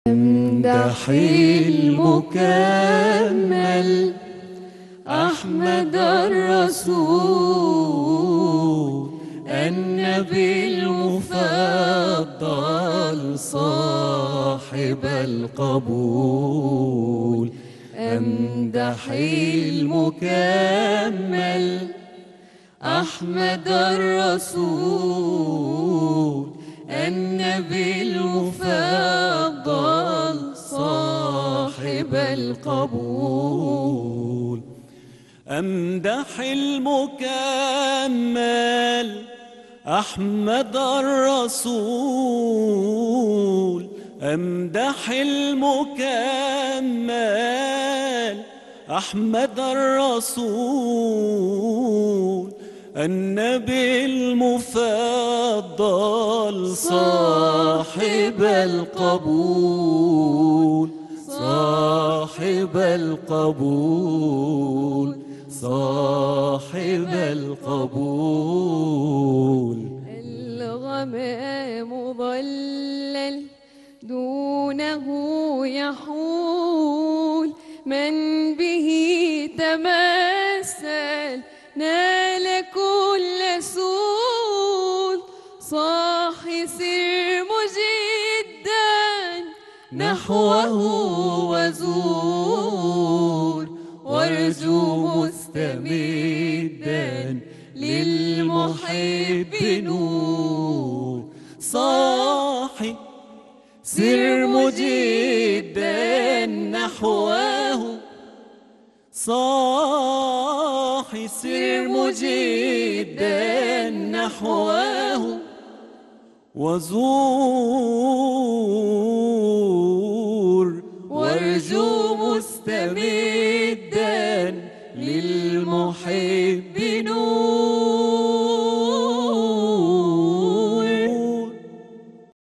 امدح المكمل أحمد الرسول، النبي المفضل صاحب القبول. امدح المكمل أحمد الرسول، النبي المفضل صاحب القبول. أمدح المكمل أحمد الرسول، أمدح المكمل أحمد الرسول، النبي المفضل صاحب القبول، صاحب القبول، صاحب القبول. الغمام مظلل دونه يحول، من به تمثل نال كل سول. صاح سر مجدا نحوه وزور، وارجو مستمدا للمحب نور. صاحي سر مجدا نحوه، صاحي سر مجدا نحوه، وزور وارجو مستمدا للمحب نور.